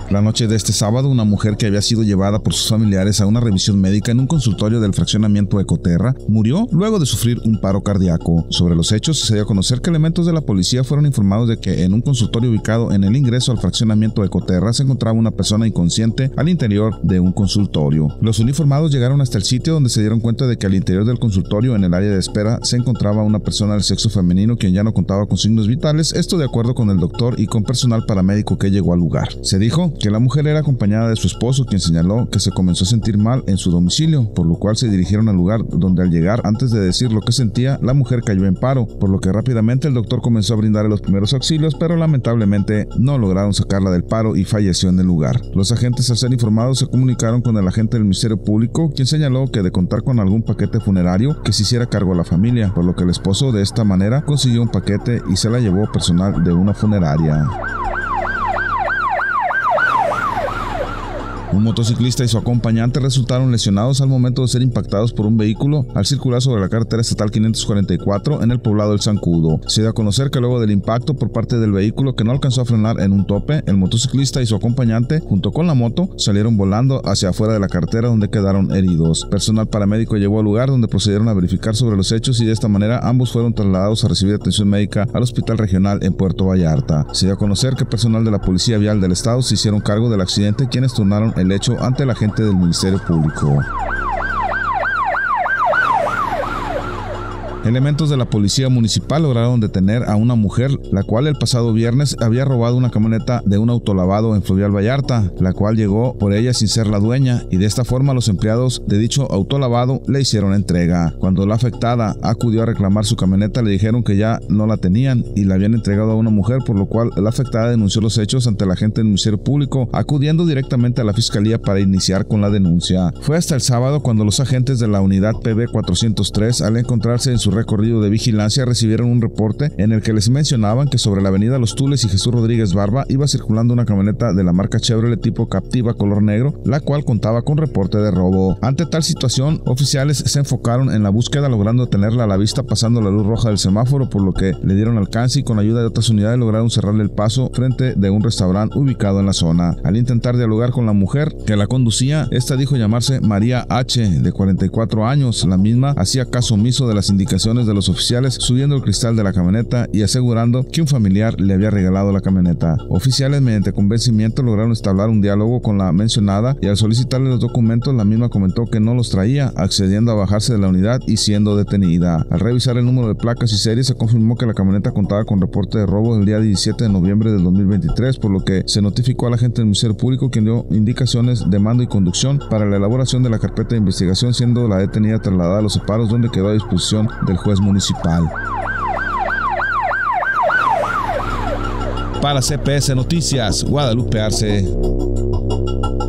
La noche de este sábado, una mujer que había sido llevada por sus familiares a una revisión médica en un consultorio del fraccionamiento Ecoterra murió luego de sufrir un paro cardíaco. Sobre los hechos, se dio a conocer que elementos de la policía fueron informados de que en un consultorio ubicado en el ingreso al fraccionamiento Ecoterra se encontraba una persona inconsciente al interior de un consultorio. Los uniformados llegaron hasta el sitio donde se dieron cuenta de que al interior del consultorio, en el área de espera, se encontraba una persona del sexo femenino quien ya no contaba con signos vitales, esto de acuerdo con el doctor y con personal paramédico que llegó al lugar. Se dijo que la mujer era acompañada de su esposo, quien señaló que se comenzó a sentir mal en su domicilio, por lo cual se dirigieron al lugar donde al llegar, antes de decir lo que sentía, la mujer cayó en paro, por lo que rápidamente el doctor comenzó a brindarle los primeros auxilios, pero lamentablemente no lograron sacarla del paro y falleció en el lugar. Los agentes, al ser informados, se comunicaron con el agente del Ministerio Público, quien señaló que de contar con algún paquete funerario que se hiciera cargo a la familia, por lo que el esposo de esta manera consiguió un paquete y se la llevó personal de una funeraria. Un motociclista y su acompañante resultaron lesionados al momento de ser impactados por un vehículo al circular sobre la carretera estatal 544 en el poblado del Zancudo. Se dio a conocer que luego del impacto por parte del vehículo, que no alcanzó a frenar en un tope, el motociclista y su acompañante, junto con la moto, salieron volando hacia afuera de la carretera, donde quedaron heridos. Personal paramédico llegó al lugar, donde procedieron a verificar sobre los hechos, y de esta manera ambos fueron trasladados a recibir atención médica al Hospital Regional en Puerto Vallarta. Se dio a conocer que personal de la Policía Vial del Estado se hicieron cargo del accidente, quienes turnaron el hecho ante el agente del Ministerio Público. Elementos de la policía municipal lograron detener a una mujer, la cual el pasado viernes había robado una camioneta de un autolavado en Fluvial Vallarta, la cual llegó por ella sin ser la dueña, y de esta forma los empleados de dicho autolavado le hicieron entrega. Cuando la afectada acudió a reclamar su camioneta, le dijeron que ya no la tenían y la habían entregado a una mujer, por lo cual la afectada denunció los hechos ante el agente del Ministerio Público, acudiendo directamente a la fiscalía para iniciar con la denuncia. Fue hasta el sábado cuando los agentes de la unidad PB 403, al encontrarse en su recorrido de vigilancia, recibieron un reporte en el que les mencionaban que sobre la avenida Los Tules y Jesús Rodríguez Barba iba circulando una camioneta de la marca Chevrolet tipo Captiva color negro, la cual contaba con reporte de robo. Ante tal situación, oficiales se enfocaron en la búsqueda, logrando tenerla a la vista pasando la luz roja del semáforo, por lo que le dieron alcance y con ayuda de otras unidades lograron cerrarle el paso frente de un restaurante ubicado en la zona. Al intentar dialogar con la mujer que la conducía, esta dijo llamarse María H., de 44 años. La misma hacía caso omiso de las indicaciones de los oficiales, subiendo el cristal de la camioneta y asegurando que un familiar le había regalado la camioneta. Oficiales, mediante convencimiento, lograron establecer un diálogo con la mencionada, y al solicitarle los documentos, la misma comentó que no los traía, accediendo a bajarse de la unidad y siendo detenida. Al revisar el número de placas y series, se confirmó que la camioneta contaba con reporte de robo el día 17 de noviembre del 2023, por lo que se notificó al agente del Ministerio Público, quien dio indicaciones de mando y conducción para la elaboración de la carpeta de investigación, siendo la detenida trasladada a los separos, donde quedó a disposición del juez municipal. Para CPS Noticias, Guadalupe Arce.